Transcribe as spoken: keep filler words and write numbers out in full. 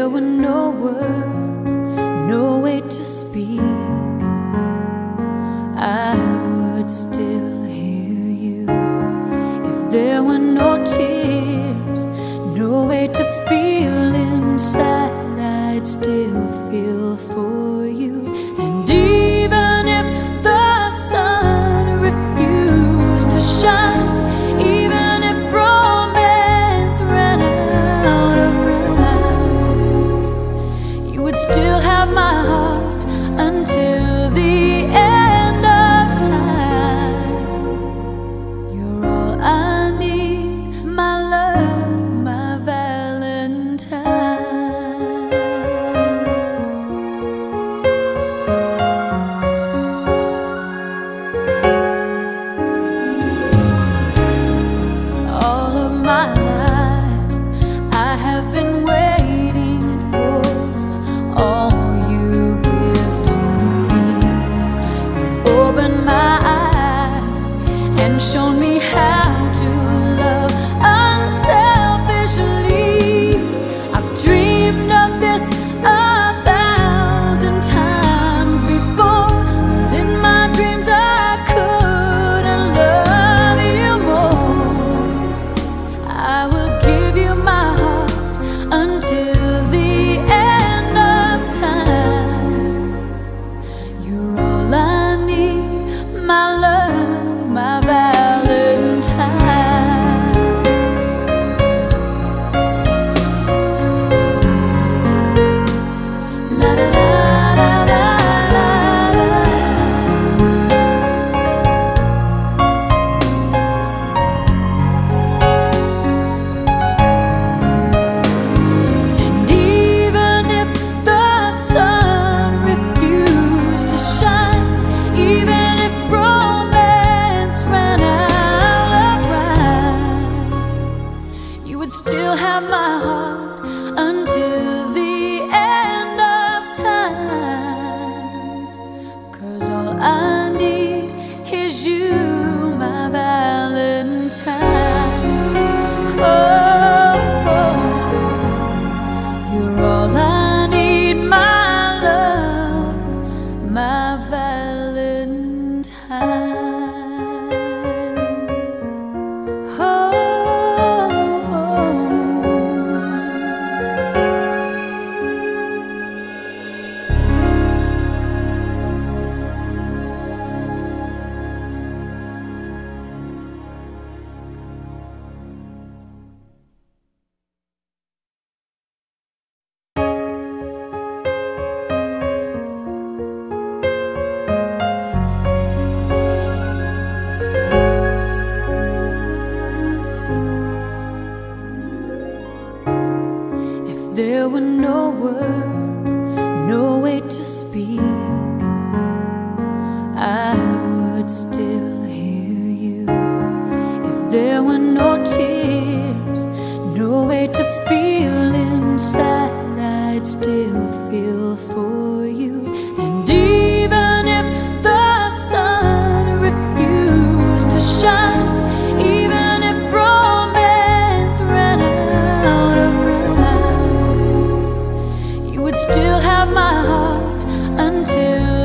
were no words, no way to speak, I would still hear you. If there were no tears, no way to feel inside, I'd still feel for you. And even if the sun refused to shine, even if romance ran out of rhyme, you would still have my heart until the end of time. You're all I need, my love, my Valentine. All of my life I have been waiting for all you give to me. You've opened my eyes and shown me how to love unselfishly. I've dreamed of this a thousand times before, but in my dreams I couldn't love you more. I will give you my heart until the end of time. You're all I need, my love, my Valentine. La da da da da da. And even if the sun refused to shine, even if romance ran out of rhyme, you would still have my heart until the end of time. 'Cause all I need is you, my Valentine. Oh, you're all I need, my love, my Valentine. Oh, if there were no words, no way to speak, I would still hear you. If there were no tears, no way to feel inside, I'd still feel for you. And even if the sun refused to shine, even if romance ran out of rhyme, you would still have my heart until